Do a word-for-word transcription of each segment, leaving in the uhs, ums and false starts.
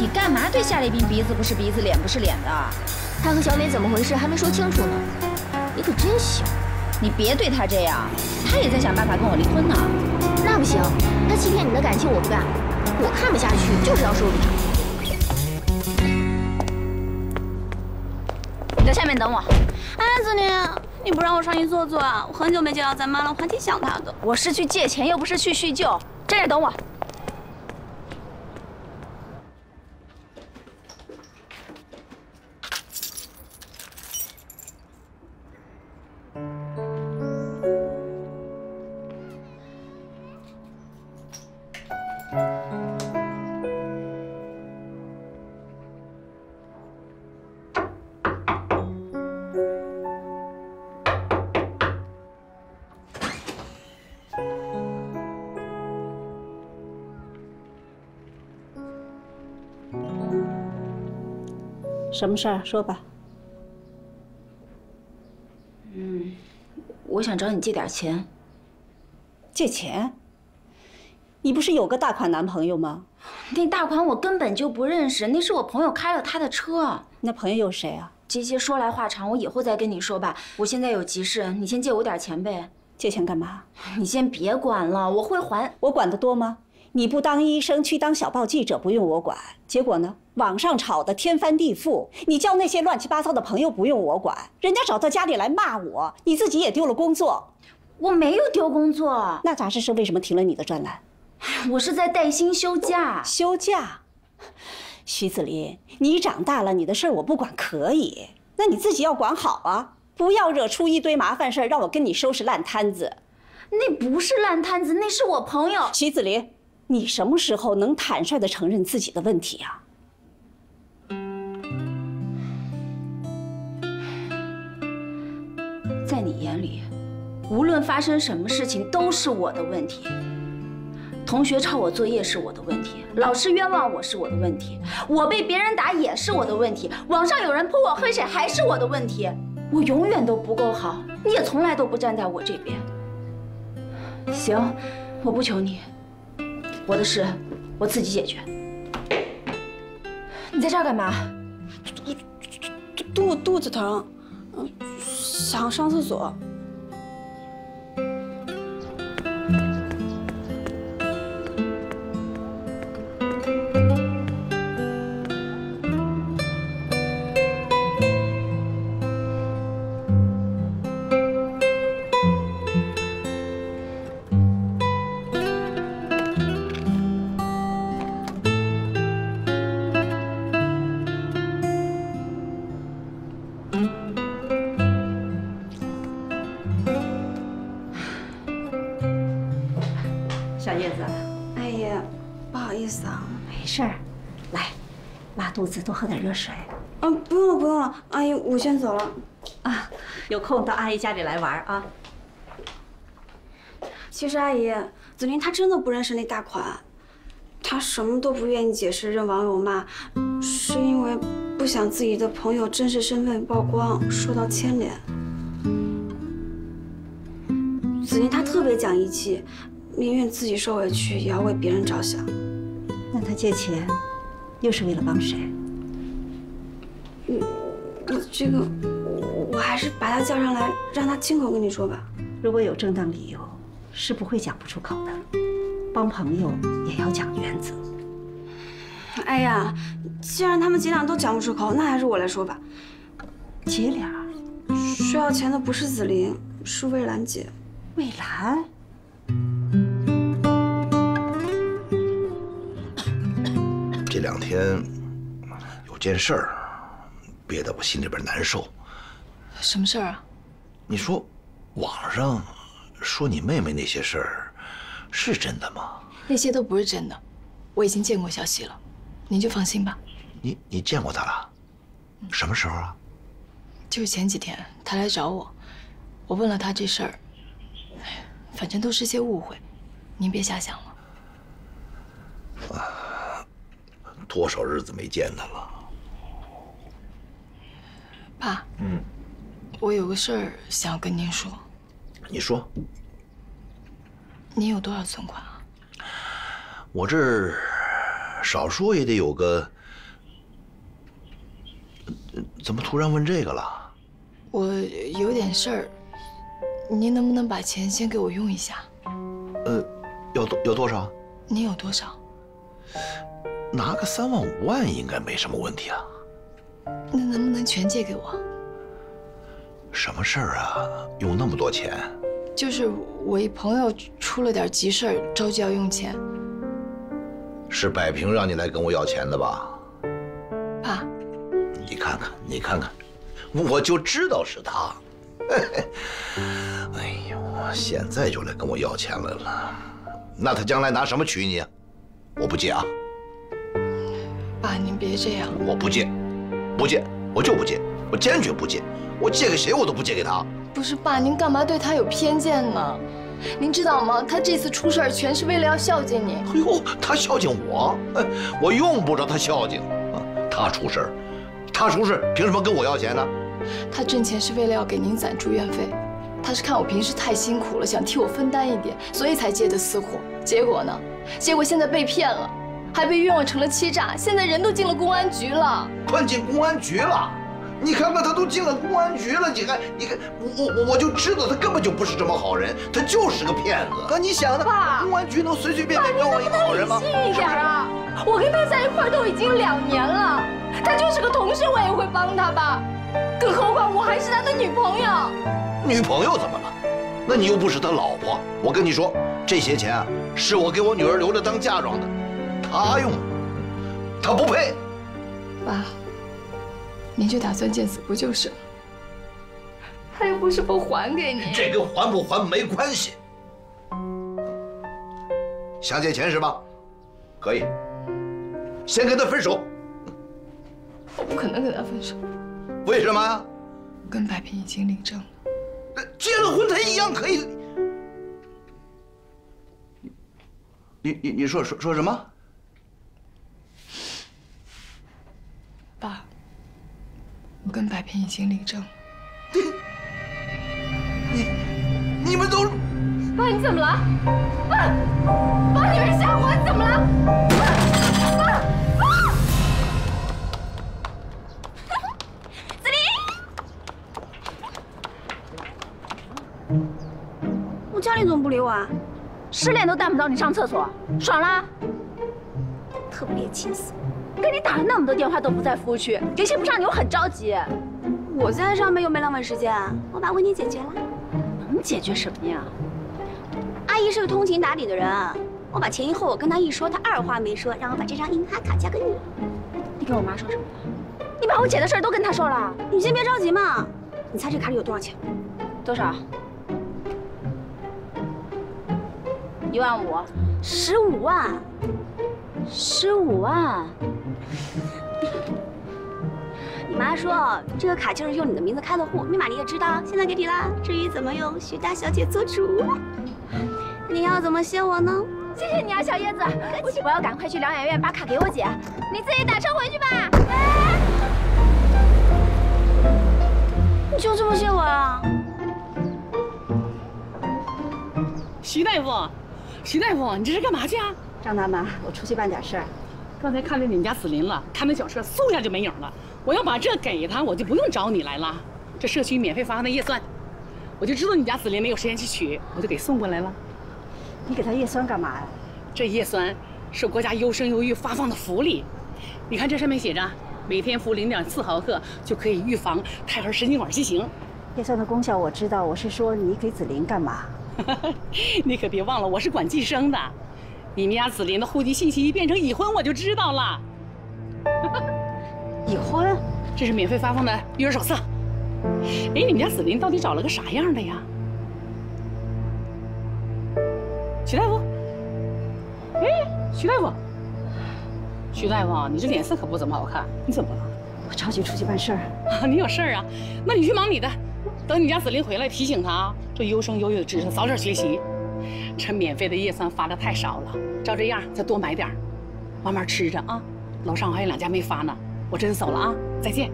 干嘛对夏立斌鼻子不是鼻子，脸不是脸的？ 他和小美怎么回事还没说清楚呢，你可真行！ 你别对他这样，他也在想办法跟我离婚呢。 那不行，他欺骗你的感情我不干，我看不下去，就是要收拾他。 你在下面等我。 哎，子宁，你不让我上去坐坐啊？我很久没见到咱妈了，我还挺想她的。 我是去借钱，又不是去叙旧，站着等我。 什么事儿？说吧。 嗯，我想找你借点钱。 借钱？你不是有个大款男朋友吗？ 那大款我根本就不认识，那是我朋友开了他的车。 那朋友有谁啊？ 这些说来话长，我以后再跟你说吧。我现在有急事，你先借我点钱呗。 借钱干嘛？ 你先别管了，我会还。 我管得多吗？ 你不当医生，去当小报记者，不用我管。结果呢，网上吵得天翻地覆。你交那些乱七八糟的朋友，不用我管。人家找到家里来骂我，你自己也丢了工作。 我没有丢工作。 那杂志社为什么停了你的专栏？ 我是在带薪休假。 休假？徐子林，你长大了，你的事儿我不管可以，那你自己要管好啊，不要惹出一堆麻烦事儿，让我跟你收拾烂摊子。 那不是烂摊子，那是我朋友。 徐子林。 你什么时候能坦率地承认自己的问题啊？ 在你眼里，无论发生什么事情都是我的问题。同学抄我作业是我的问题，老师冤枉我是我的问题，我被别人打也是我的问题，网上有人泼我黑水还是我的问题。我永远都不够好，你也从来都不站在我这边。行，我不求你。 我的事我自己解决。你在这儿干嘛？ 肚肚肚子疼，嗯，想上厕所。 小叶子， 阿姨，不好意思啊。 没事儿，来，拉肚子多喝点热水。 嗯，不用了，不用了，阿姨，我先走了。 啊，有空到阿姨家里来玩啊。 其实阿姨，子林他真的不认识那大款，他什么都不愿意解释，任网友骂，是因为不想自己的朋友真实身份曝光，受到牵连。子林他特别讲义气。 宁愿自己受委屈，也要为别人着想。 那他借钱，又是为了帮谁？ 嗯，这个我我还是把他叫上来，让他亲口跟你说吧。 如果有正当理由，是不会讲不出口的。帮朋友也要讲原则。 哎呀，既然他们姐俩都讲不出口，那还是我来说吧。 姐俩需要钱的不是子林，是魏兰姐。 魏兰。 这两天有件事儿，憋得我心里边难受。 什么事儿啊？ 你说，网上说你妹妹那些事儿，是真的吗？ 那些都不是真的，我已经见过小希了，您就放心吧。 你你见过她了？什么时候啊？ 就是前几天，她来找我，我问了她这事儿，哎，反正都是些误会，您别瞎想了。 啊。 多少日子没见他了， 爸。 嗯， 我有个事儿想要跟您说。 你说。 您有多少存款啊？ 我这儿少说也得有个怎么突然问这个了？ 我有点事儿，您能不能把钱先给我用一下？ 呃，要多要多少？ 您有多少？ 拿个三万五万应该没什么问题啊。 那能不能全借给我？ 什么事儿啊？用那么多钱？ 就是我一朋友出了点急事儿，着急要用钱。 是百平让你来跟我要钱的吧？ 爸， 你看看，你看看，我就知道是他。哎呦，现在就来跟我要钱来了，那他将来拿什么娶你？我不借啊！ 爸，您别这样。 我不借，不借，我就不借，我坚决不借。我借给谁我都不借给他。 不是爸，您干嘛对他有偏见呢？您知道吗？他这次出事儿全是为了要孝敬你。 哎呦，他孝敬我，哎，我用不着他孝敬啊。他出事儿，他出事凭什么跟我要钱呢？ 他挣钱是为了要给您攒住院费，他是看我平时太辛苦了，想替我分担一点，所以才借的私货。结果呢？结果现在被骗了，还被冤枉成了欺诈，现在人都进了公安局了。 关进公安局了？你看看他都进了公安局了，你看，你看，我我我就知道他根本就不是这么好人，他就是个骗子。可你想呢？公安局能随随便便冤枉一个好人吗？ 理性一点啊！我跟他在一块儿都已经两年了，他就是个同事，我也会帮他吧。更何况我还是他的女朋友。 女朋友怎么了？那你又不是他老婆。我跟你说，这些钱啊，是我给我女儿留着当嫁妆的，她用，她不配。 爸，您就打算见死不救是了？他又不是不还给你。 这跟还不还没关系。想借钱是吧？可以，先跟他分手。 我不可能跟他分手。 为什么呀？ 我跟百平已经领证了。 结了婚他一样可以。你你你说说说什么？ 爸，我跟百平已经领证了。 你你们都…… 爸，你怎么了？爸，爸，你没吓我，你怎么了？爸，爸，爸！ 子琳， 我家里怎么不理我啊？ 失恋都带不到你上厕所，爽啦？ 特别气死！ 给你打了那么多电话都不在服务区，联系不上你，我很着急。 我现在上班又没浪费时间，我把问题解决了。 能解决什么呀？ 阿姨是个通情达理的人，我把前因后果跟她一说，她二话没说，让我把这张银行卡交给你。 你跟我妈说什么了？你把我姐的事儿都跟她说了？ 你先别着急嘛，你猜这卡里有多少钱？ 多少？一万五。 十五万。 十五万。 你妈说这个卡就是用你的名字开的户，密码你也知道，现在给你啦。至于怎么用，徐大小姐做主。你要怎么谢我呢？ 谢谢你啊，小叶子。我要赶快去疗养院把卡给我姐，你自己打车回去吧。哎， 你就这么谢我啊？ 徐大夫，徐大夫，你这是干嘛去啊？ 张大妈，我出去办点事儿。 刚才看见你们家子林了，看那小车嗖一下就没影了。我要把这给他，我就不用找你来了。这社区免费发放的叶酸，我就知道你家子林没有时间去取，我就给送过来了。 你给他叶酸干嘛呀？ 这叶酸是国家优生优育发放的福利。你看这上面写着，每天服零点四毫克就可以预防胎儿神经管畸形。 叶酸的功效我知道，我是说你给子林干嘛？ 你可别忘了，我是管计生的。你们家子林的户籍信息一变成已婚，我就知道了。 已婚？ 这是免费发放的育儿手册。哎，你们家子林到底找了个啥样的呀？徐大夫，哎，徐大夫，徐大夫，你这脸色可不怎么好看，你怎么了？ 我着急出去办事儿。 啊，你有事儿啊？那你去忙你的，等你家子林回来提醒他啊，这优生优育的知识早点学习。这免费的叶酸发的太少了，照这样再多买点，慢慢吃着啊。楼上还有两家没发呢，我这就走了啊，再见。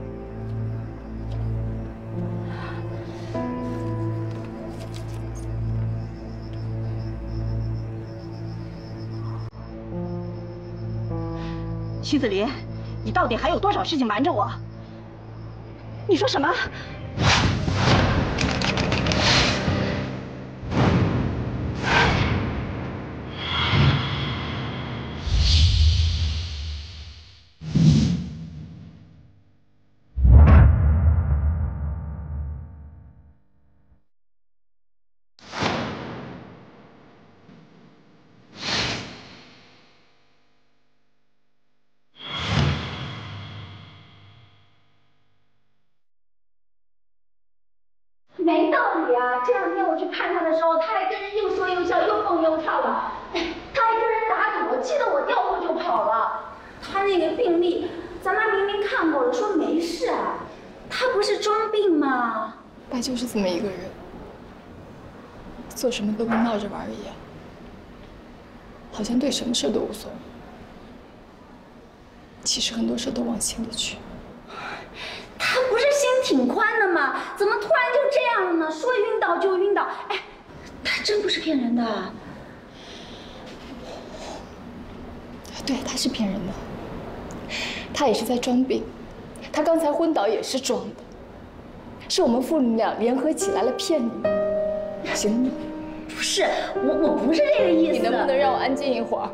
徐子林，你到底还有多少事情瞒着我？ 你说什么？ 没道理啊！这两天我去看他的时候，他还跟人又说又笑，又蹦又跳的，他还跟人打赌，气得我掉头就跑了。他那个病历，咱妈明明看过了，说没事啊，他不是装病吗？ 爸就是这么一个人，做什么都跟闹着玩一样，好像对什么事都无所谓，其实很多事都往心里去。 他不是心挺宽的吗？怎么突然就这样了呢？说晕倒就晕倒，哎，他真不是骗人的。 对，他是骗人的，他也是在装病，他刚才昏倒也是装的，是我们父母俩联合起来了骗你。行吗？ 不是，我我不是这个意思。 你能不能让我安静一会儿？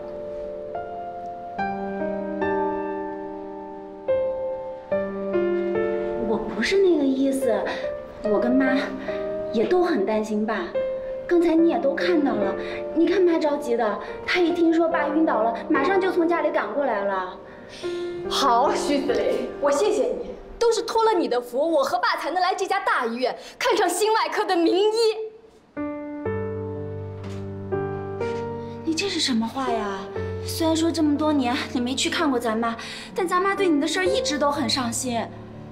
不是那个意思，我跟妈也都很担心爸。刚才你也都看到了，你看妈着急的，她一听说爸晕倒了，马上就从家里赶过来了。 好，徐子林，我谢谢你，都是托了你的福，我和爸才能来这家大医院看上心外科的名医。 你这是什么话呀？虽然说这么多年你没去看过咱妈，但咱妈对你的事儿一直都很上心。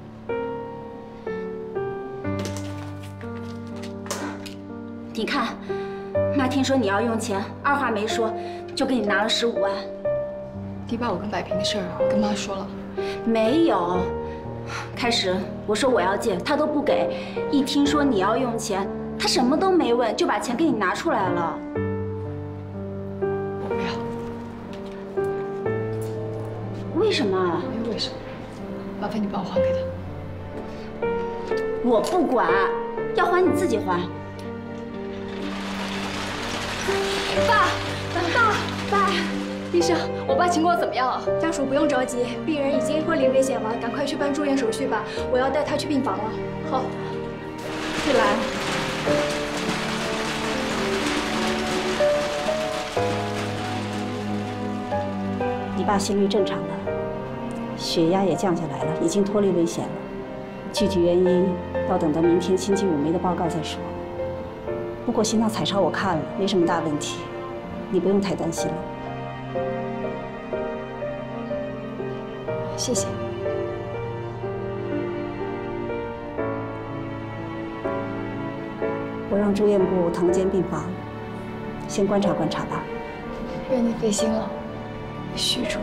你看，妈听说你要用钱，二话没说就给你拿了十五万。 你把我跟百平的事儿跟妈说了？ 没有。开始我说我要借，她都不给。一听说你要用钱，她什么都没问就把钱给你拿出来了。 我不要。 为什么？ 没有为什么。麻烦你把我还给他。 我不管，要还你自己还。 爸，爸，爸，医生，我爸情况怎么样啊？ 家属不用着急，病人已经脱离危险了，赶快去办住院手续吧。我要带他去病房了。 好， 玉兰， 你爸心率正常了，血压也降下来了，已经脱离危险了。具体原因要等到明天星期五没的报告再说。 不过心脏彩超我看了，没什么大问题，你不用太担心了。 谢谢。 我让住院部腾间病房，先观察观察吧。 愿你费心了，徐主任。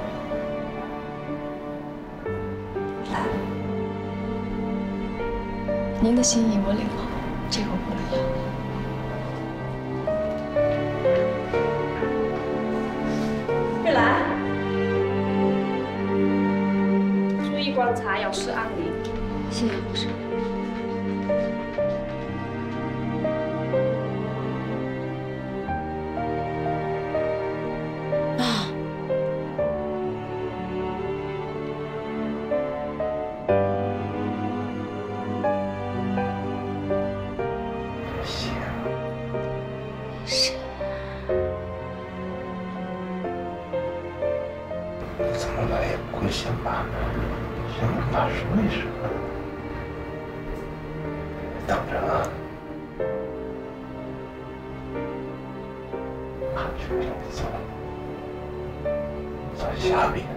来， 您的心意我领了，这个我不能要。 玉兰，注意观察，要视安宁。 谢谢护士。啊！ 行。 是。 怎么来也不会想爸，想我爸是为什么？等着啊！爸决定走，在下面。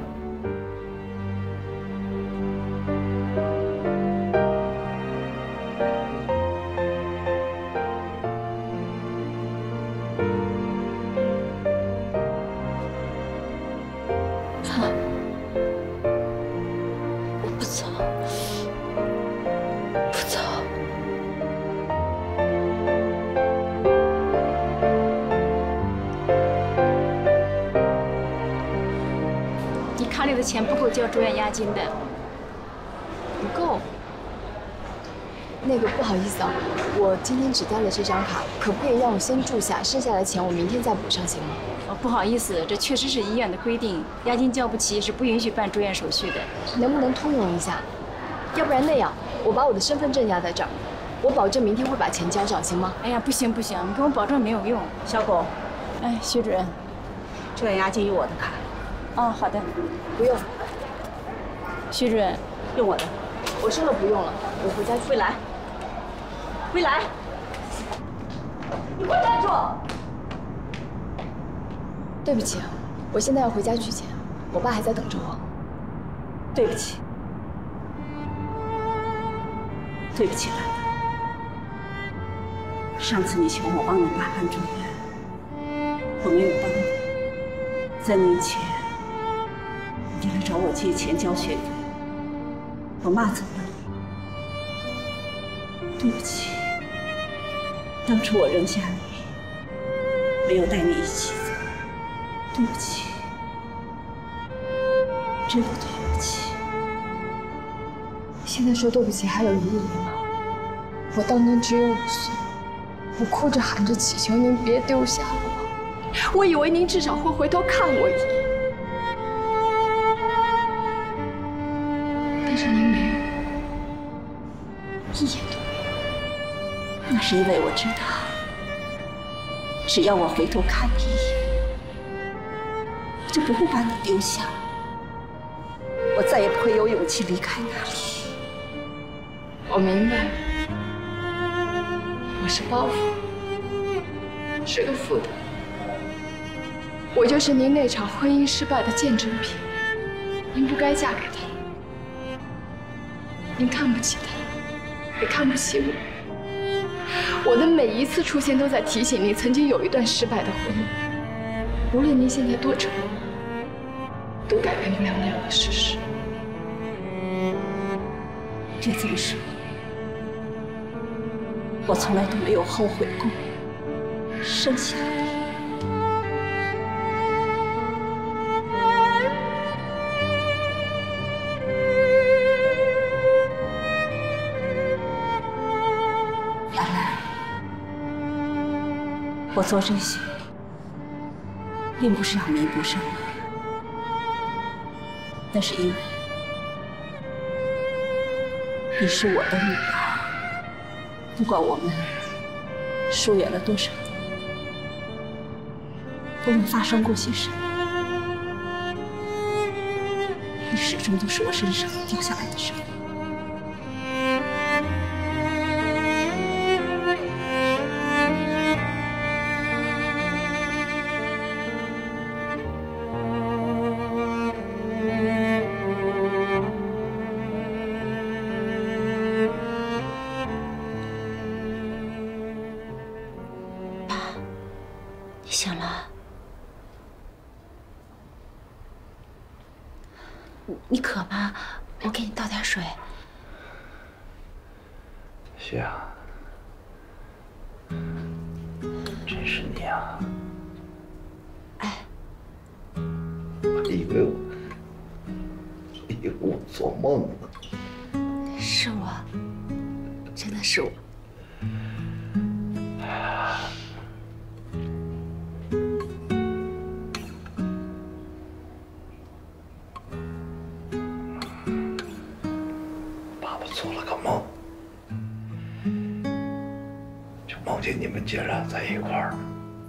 卡里的钱不够交住院押金的， 不够。 那个不好意思啊，我今天只带了这张卡，可不可以让我先住下，剩下的钱我明天再补上，行吗？ 哦，不好意思，这确实是医院的规定，押金交不齐是不允许办住院手续的。 能不能通融一下？要不然那样，我把我的身份证压在这儿，我保证明天会把钱交上，行吗？ 哎呀，不行不行，你跟我保证没有用。小狗，哎，徐主任，这押金有我的卡。哦，好的， 不用。 徐主任，用我的。 我说了不用了，我回家去。 未来，未来，你给我站住！ 对不起，我现在要回家取钱，我爸还在等着我。 对不起，对不起，兰兰。上次你求我帮你爸办住院，我没有帮你。三年前，你来找我借钱交学费，我骂走了你。对不起，当初我扔下你，没有带你一起走。对不起，真的对不起。 现在说对不起还有意义吗？我当年只有五岁，我哭着喊着祈求您别丢下我，我以为您至少会回头看我一眼，但是您没有，一眼都没有。 那是因为我知道，只要我回头看你一眼，我就不会把你丢下，我再也不会有勇气离开那里。 我明白，我是包袱，是个负担。我就是您那场婚姻失败的见证品，您不该嫁给他，您看不起他，也看不起我。我的每一次出现都在提醒您，曾经有一段失败的婚姻，无论您现在多成功，都改变不了那样的事实。 别这么说，我从来都没有后悔过生下你。兰兰，我做这些，并不是要弥补什么，那是因为你是我的女儿，不管我们疏远了多少年，不论发生过些什么，你始终都是我身上掉下来的生命。你醒了？你渴吗？我给你倒点水。 夏，真是你啊！ 哎， 我以为我，我以为我做梦呢。 是我，真的是我。 做了个梦，就梦见你们姐俩在一块儿，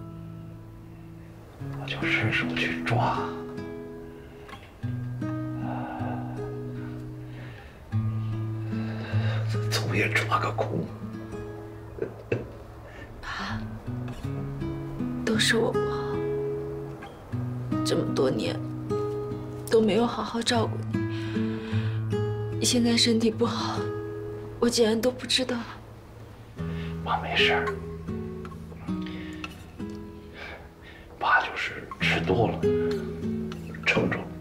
我就伸手去抓，总也抓个空。 爸，都是我不好，这么多年都没有好好照顾你。你现在身体不好，我竟然都不知道。 妈没事儿，爸就是吃多了，撑着。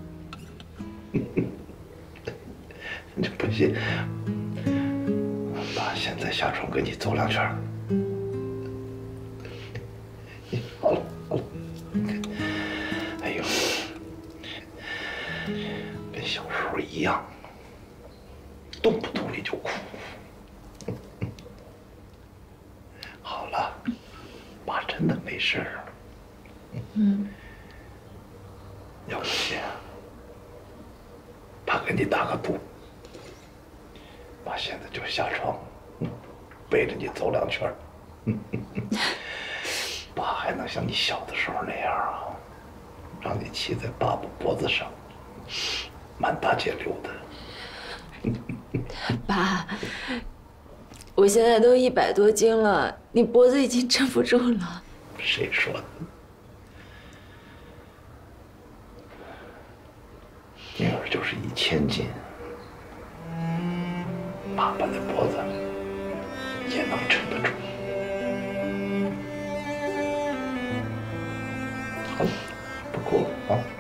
你不信，爸现在下床跟你走两圈。好了好了，哎呦，跟小时候一样。动不动你就哭， 嗯。 要不信，爸给你打个赌，爸现在就下床，背着你走两圈，爸还能像你小的时候那样啊，让你骑在爸爸脖子上，满大街溜达。 爸，我现在都一百多斤了，你脖子已经撑不住了。 谁说的？女儿就是一千斤，爸爸那脖子也能撑得住。好了，不哭了啊。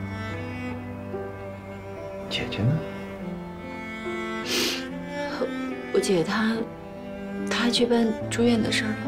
姐姐呢？ 我姐她，她去办住院的事儿了。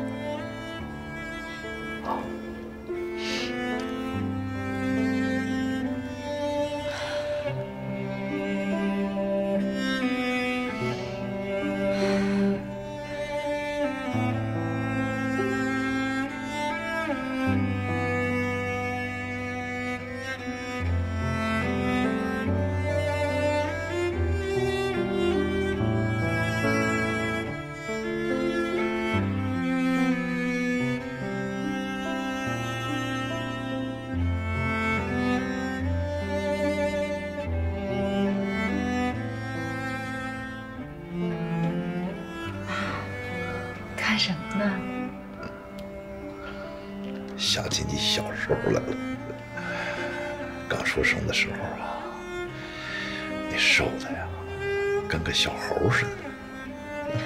干什么呢？ 想起你小时候来了，刚出生的时候啊，你瘦的呀，跟个小猴似的。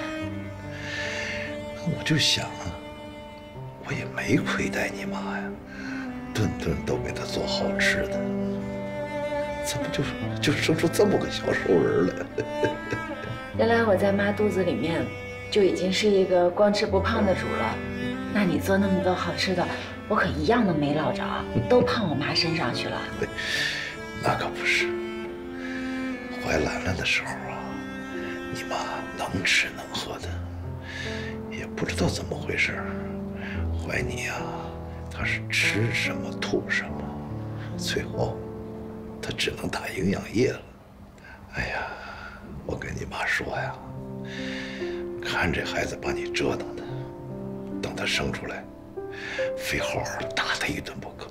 我就想啊，我也没亏待你妈呀，顿顿都给她做好吃的，怎么就就生出这么个小瘦人来？ 原来我在妈肚子里面就已经是一个光吃不胖的主了。那你做那么多好吃的，我可一样都没落着，都胖我妈身上去了。 那可不是，怀兰兰的时候啊，你妈能吃能喝的，也不知道怎么回事，怀你啊，她是吃什么吐什么，最后她只能打营养液了。哎呀，我跟你妈说呀，看这孩子把你折腾的，等他生出来，非好好打他一顿不可。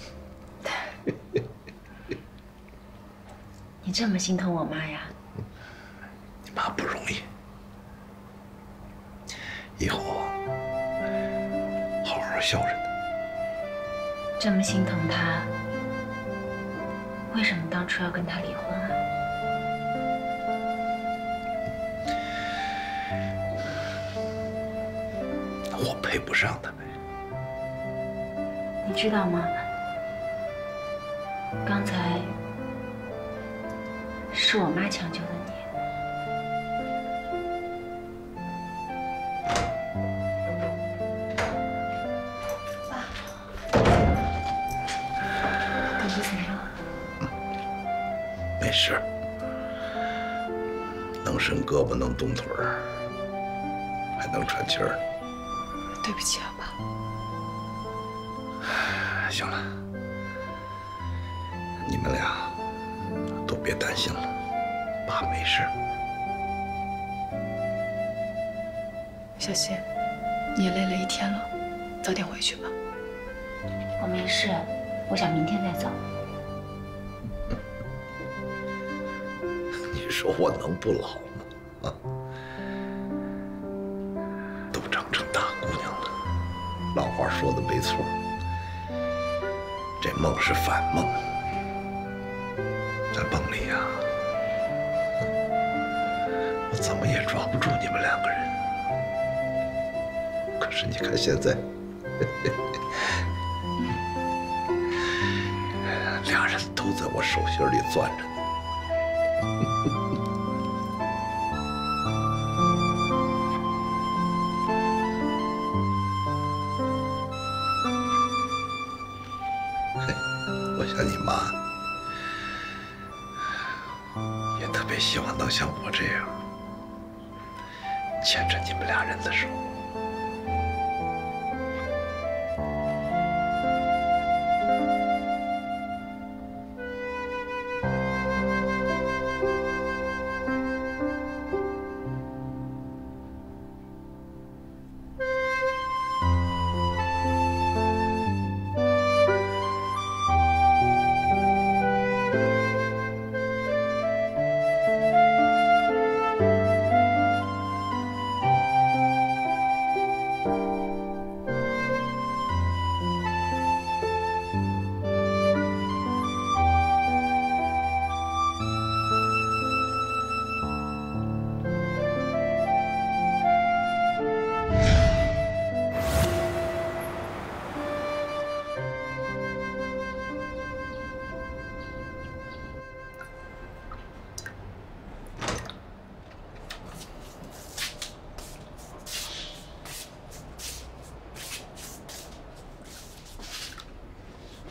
你这么心疼我妈呀？ 你妈不容易，以后啊，好好孝顺她。 这么心疼她，为什么当初要跟她离婚啊？ 我配不上她呗。 你知道吗？刚才是我妈抢救的你。 爸， 感觉怎么样？ 没事，能伸胳膊，能动腿儿，还能喘气儿。 对不起啊，爸。 行了，你们俩都别担心了，爸没事。 小新，你也累了一天了，早点回去吧。 我没事，我想明天再走。 你说我能不老吗？啊，都长成大姑娘了，老话说的没错，这梦是反梦，在梦里呀、我怎么也抓不住你们两个人。可是你看现在，俩人都在我手心里攥着呢。我想你妈也特别希望能像我这样牵着你们俩人的手。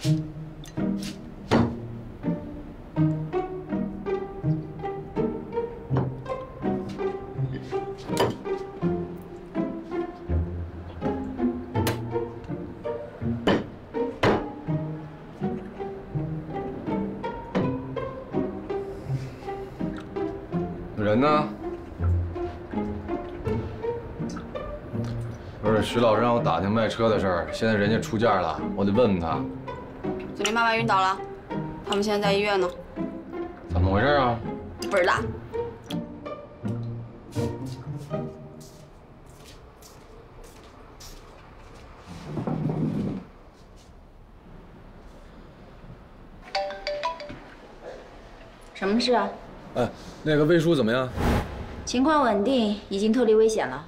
人呢？不是徐老师让我打听卖车的事儿，现在人家出价了，我得问问他。 子林妈妈晕倒了，他们现在在医院呢。 怎么回事啊？ 不知道。 什么事啊？ 哎，那个魏叔怎么样？ 情况稳定，已经脱离危险了。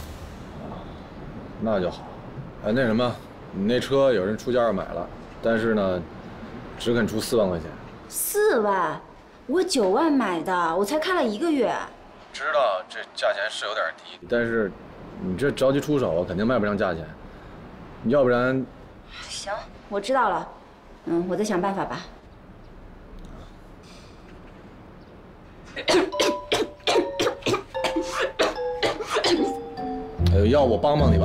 那就好。哎，那什么，你那车有人出价买了，但是呢，只肯出四万块钱。 四万？我九万买的，我才开了一个月。 知道这价钱是有点低，但是你这着急出手，肯定卖不上价钱。要不然…… 行，我知道了。嗯，我再想办法吧。 呃，要我帮帮你吧。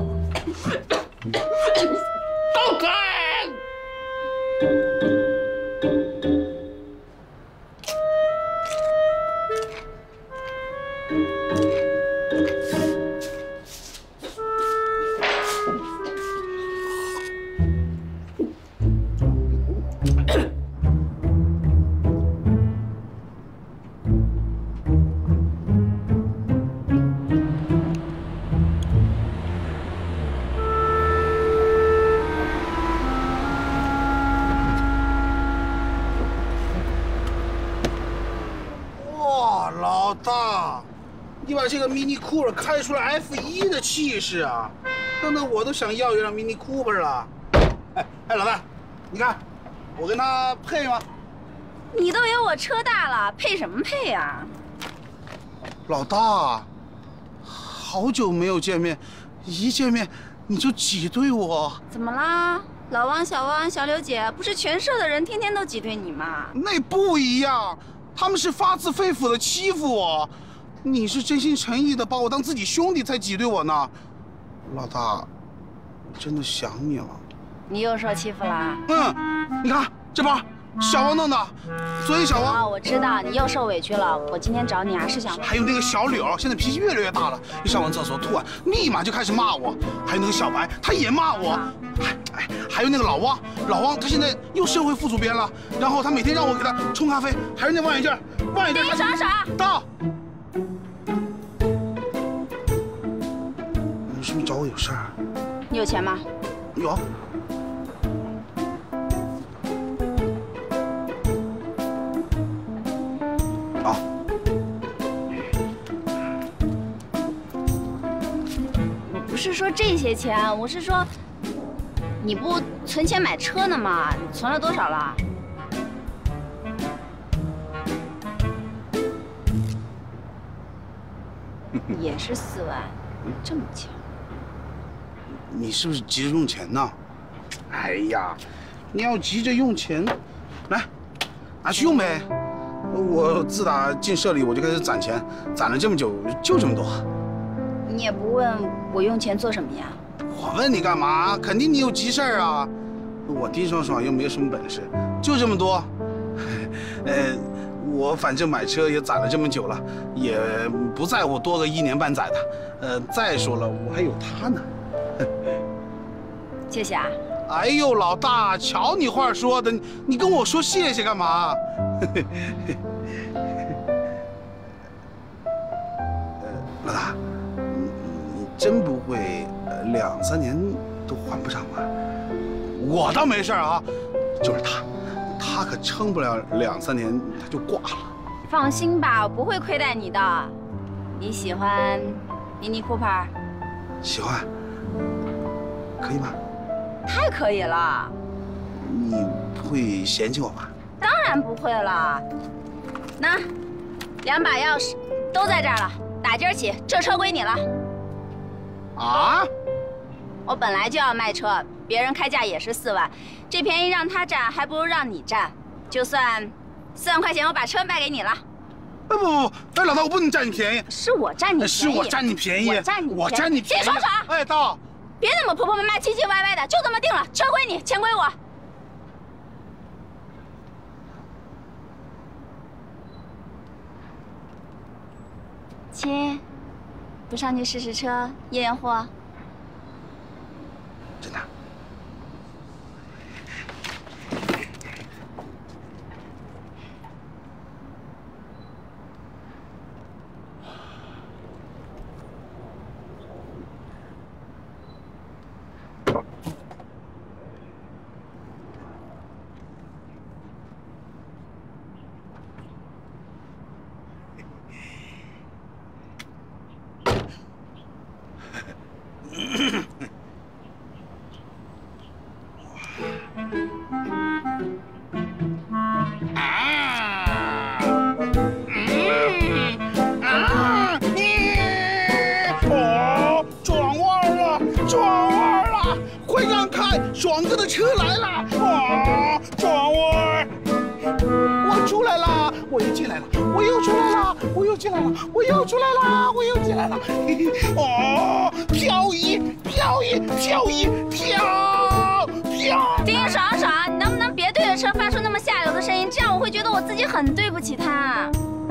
放开！ 你把这个 Mini Cooper 开出了 F 一 的气势啊！弄得我都想要一辆 Mini Cooper 了。哎哎，老大，你看，我跟他配吗？ 你都有我车大了，配什么配呀？ 老大，好久没有见面，一见面你就挤兑我。 怎么啦？老王、小王、小刘姐，不是全社的人天天都挤兑你吗？ 那不一样，他们是发自肺腑的欺负我。你是真心诚意的把我当自己兄弟才挤兑我呢，老大，真的想你了。 你又受欺负啦？ 嗯，你看这包，小王弄的。所以小王， 哦，我知道你又受委屈了。我今天找你啊，是想…… 还有那个小柳，现在脾气越来越大了，一上完厕所突然立马就开始骂我。还有那个小白，他也骂我。还哎，还有那个老汪，老汪他现在又升回副主编了，然后他每天让我给他冲咖啡。还有那望远镜，望远镜。 你耍耍。 到。你是不是找我有事儿？ 你有钱吗？ 有。啊。 我不是说这些钱，我是说，你不存钱买车呢吗？你存了多少了？也是四万，这么强。 你是不是急着用钱呢？哎呀，你要急着用钱，来，拿去用呗。我自打进社里我就开始攒钱，攒了这么久，就这么多。 你也不问我用钱做什么呀？ 我问你干嘛？肯定你有急事儿啊。我丁爽爽又没有什么本事，就这么多。呃，我反正买车也攒了这么久了，也不在乎多个一年半载的。呃，再说了，我还有他呢。 谢谢啊！ 哎呦，老大，瞧你话说的，你跟我说谢谢干嘛？呃，老大，你你真不会两三年都还不上吗？我倒没事啊，就是他，他可撑不了两三年他就挂了。 放心吧，我不会亏待你的。你喜欢Mini Cooper？ 喜欢，可以吗？ 太可以了！ 你不会嫌弃我吧？ 当然不会了。那两把钥匙都在这儿了，打今儿起这车归你了。 啊？ 我本来就要卖车， 别人开价也是四万，这便宜让他占，还不如让你占。就算四万块钱，我把车卖给你了。 哎不不不，哎老大，我不能占你便宜。 是我占你便宜。 是我占你便宜。 我占你， 我占你便宜。 先爽爽。 哎，大。 别那么婆婆妈妈、唧唧歪歪的，就这么定了，车归你，钱归我。亲，不上去试试车，验验货？ 真的。 爽哥的车来了！哇，壮味儿！我出来了，我又进来了，我又出来了，我又进来了，我又出来了，我又进来了。哦，漂移，漂移，漂移，漂漂！ 丁爽爽，你能不能别对着车发出那么下流的声音？这样我会觉得我自己很对不起他。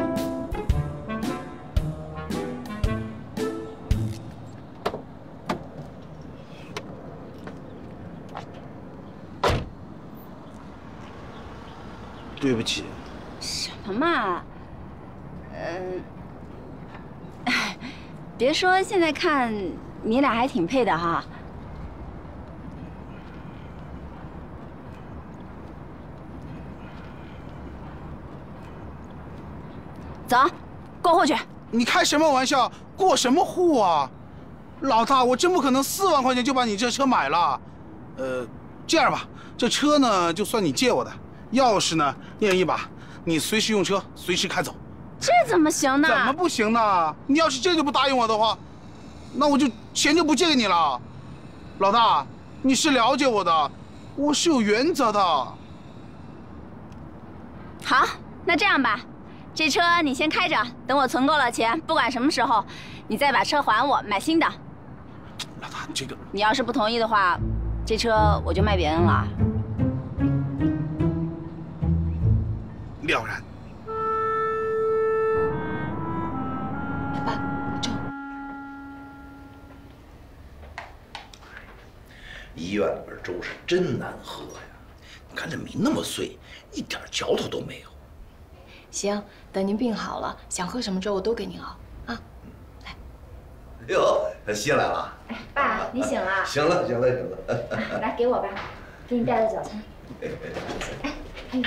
对不起。 什么嘛？嗯、呃，别说，现在看你俩还挺配的哈。走，过户去。 你开什么玩笑？过什么户啊？老大，我真不可能四万块钱就把你这车买了。呃，这样吧，这车呢就算你借我的。钥匙呢，一人一把，你随时用车，随时开走。 这怎么行呢？ 怎么不行呢？你要是这就不答应我的话，那我就钱就不借给你了。老大，你是了解我的，我是有原则的。 好，那这样吧，这车你先开着，等我存够了钱，不管什么时候，你再把车还我，买新的。 老大，这个你要是不同意的话，这车我就卖别人了。 了然。 爸，这医院里边粥是真难喝呀！你看这米那么碎，一点嚼头都没有。 行，等您病好了，想喝什么粥我都给您熬啊。来。 哟，西来了。 哎，爸，你醒了。 行了，行了，行了。 来，给我吧，给你带的早餐。哎，哎。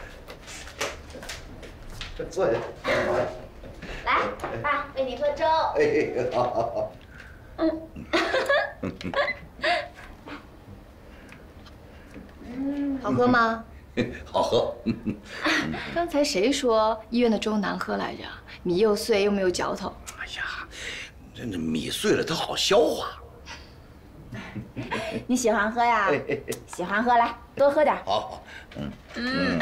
坐下。 来，爸，喂你喝粥。 哎，好好好。 嗯。 嗯，好喝吗？ 好喝。 刚才谁说医院的粥难喝来着？米又碎又没有嚼头。 哎呀，这这米碎了它好消化。 你喜欢喝呀？喜欢喝，来多喝点。 好好。嗯嗯。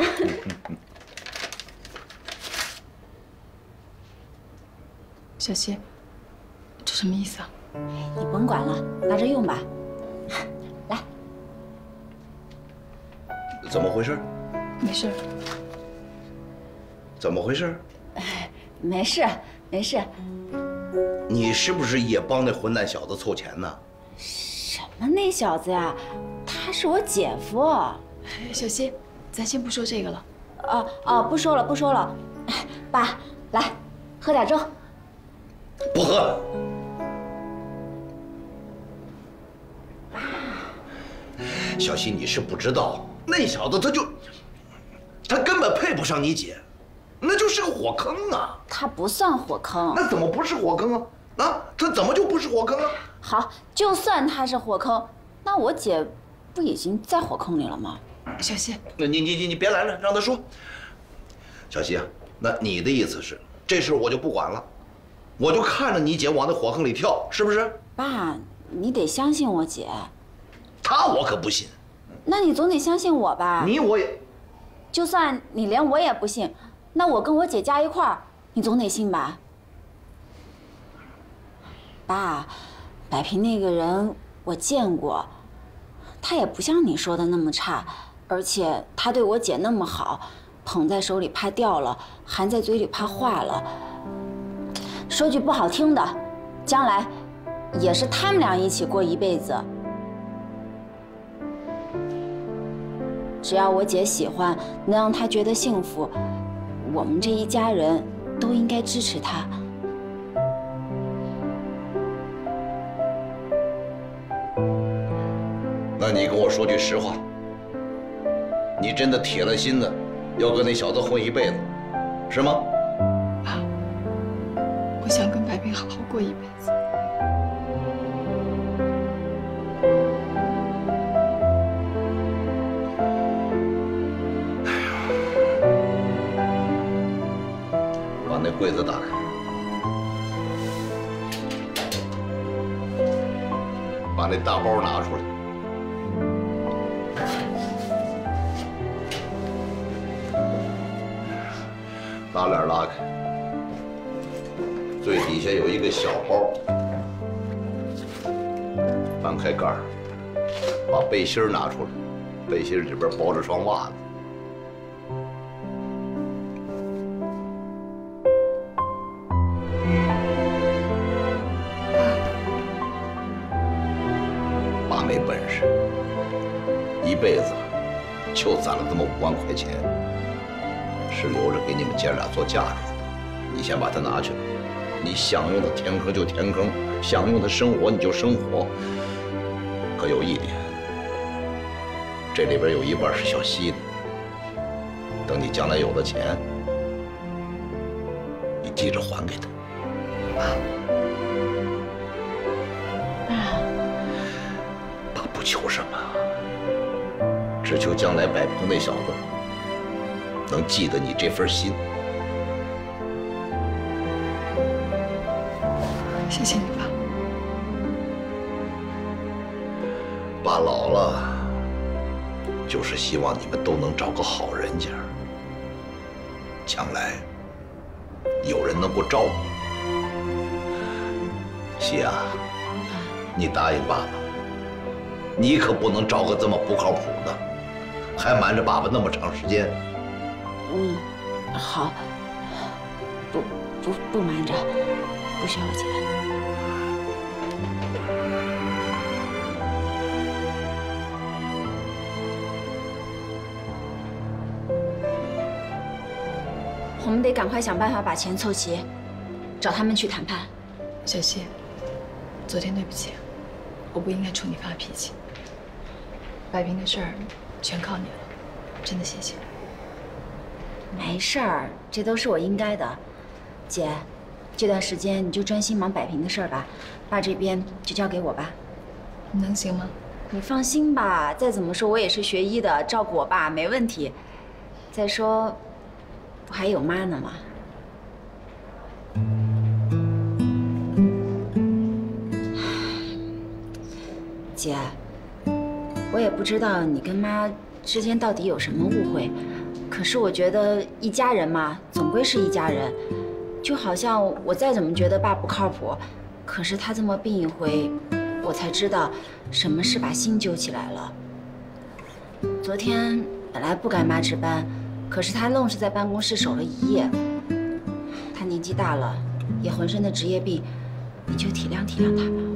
小希，这什么意思啊？ 你甭管了，拿着用吧。来， 怎么回事？ 没事。 怎么回事？ 没事，没事。 你是不是也帮那混蛋小子凑钱呢？ 什么那小子呀？他是我姐夫。 小希，咱先不说这个了。 哦哦，不说了，不说了。爸，来，喝点粥。 不喝了。小希，你是不知道，那小子他就，他根本配不上你姐，那就是个火坑啊！ 他不算火坑。 那怎么不是火坑啊？啊，他怎么就不是火坑啊？ 好，就算他是火坑，那我姐不已经在火坑里了吗？ 小希， 那你你你你别来了，让他说。小希啊，那你的意思是，这事我就不管了？我就看着你姐往那火坑里跳，是不是？ 爸，你得相信我姐。 他我可不信。 那你总得相信我吧？ 你我也， 就算你连我也不信，那我跟我姐加一块儿，你总得信吧？爸，百平那个人我见过，他也不像你说的那么差，而且他对我姐那么好，捧在手里怕掉了，含在嘴里怕化了。说句不好听的，将来也是他们俩一起过一辈子。只要我姐喜欢，能让她觉得幸福，我们这一家人都应该支持她。 那你跟我说句实话，你真的铁了心的要跟那小子混一辈子，是吗？ 爸，我想跟白冰好好过一辈子。 把那柜子打开，把那大包拿出来。拉链拉开，最底下有一个小包，翻开盖儿，把背心拿出来，背心里边包着双袜子。爸没本事，一辈子就攒了这么五万块钱。是留着给你们姐俩做嫁妆的，你先把它拿去，你想用的填坑就填坑，想用的生活你就生活。可有一点，这里边有一半是小西的，等你将来有了钱，你记着还给他。 爸， 爸不求什么，只求将来摆平那小子能记得你这份心。 谢谢你，爸。 爸老了，就是希望你们都能找个好人家，将来有人能够照顾。西啊，你答应爸爸，你可不能找个这么不靠谱的，还瞒着爸爸那么长时间。 嗯，好，不不不瞒着，不需要钱。我们得赶快想办法把钱凑齐，找他们去谈判。 小希，昨天对不起，我不应该冲你发脾气。摆平的事儿全靠你了，真的谢谢。 没事儿，这都是我应该的。姐，这段时间你就专心忙摆平的事儿吧，爸这边就交给我吧。 你能行吗？ 你放心吧，再怎么说我也是学医的，照顾我爸没问题。再说，不还有妈呢吗？姐，我也不知道你跟妈之间到底有什么误会。可是我觉得一家人嘛，总归是一家人。就好像我再怎么觉得爸不靠谱，可是他这么病一回，我才知道什么是把心揪起来了。昨天本来不赶妈值班，可是他愣是在办公室守了一夜。他年纪大了，也浑身的职业病，你就体谅体谅他吧。